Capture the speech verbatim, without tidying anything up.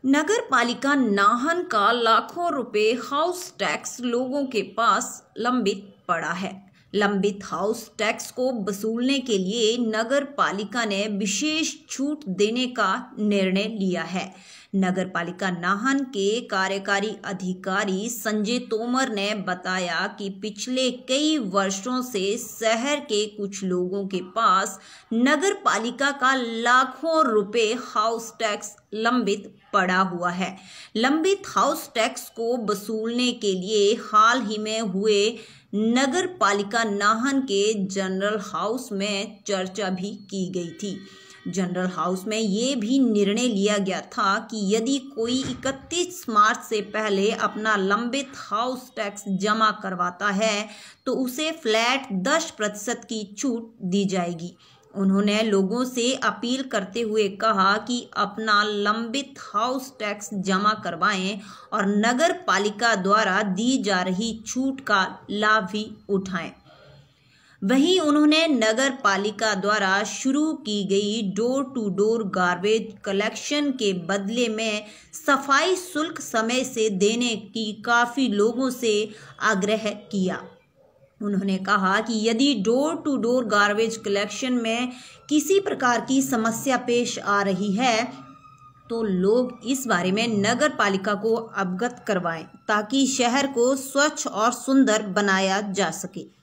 नगर पालिका नाहन का लाखों रुपए हाउस टैक्स लोगों के पास लंबित पड़ा है। लंबित हाउस टैक्स को वसूलने के लिए नगर पालिका ने विशेष छूट देने का निर्णय लिया है। नगर पालिका नाहन के कार्यकारी अधिकारी संजय तोमर ने बताया कि पिछले कई वर्षों से शहर के कुछ लोगों के पास नगर पालिका का लाखों रुपए हाउस टैक्स लंबित पड़ा हुआ है। लंबित हाउस टैक्स को वसूलने के लिए हाल ही में हुए नगर पालिका नाहन के जनरल हाउस में चर्चा भी की गई थी। जनरल हाउस में ये भी निर्णय लिया गया था कि यदि कोई इकतीस मार्च से पहले अपना लंबित हाउस टैक्स जमा करवाता है तो उसे फ्लैट दस प्रतिशत की छूट दी जाएगी। उन्होंने लोगों से अपील करते हुए कहा कि अपना लंबित हाउस टैक्स जमा करवाएं और नगर पालिका द्वारा दी जा रही छूट का लाभ भी उठाएं। वहीं उन्होंने नगर पालिका द्वारा शुरू की गई door to door garbage collection के बदले में सफाई शुल्क समय से देने की काफ़ी लोगों से आग्रह किया। उन्होंने कहा कि यदि door to door garbage collection में किसी प्रकार की समस्या पेश आ रही है तो लोग इस बारे में नगर पालिका को अवगत करवाएं ताकि शहर को स्वच्छ और सुंदर बनाया जा सके।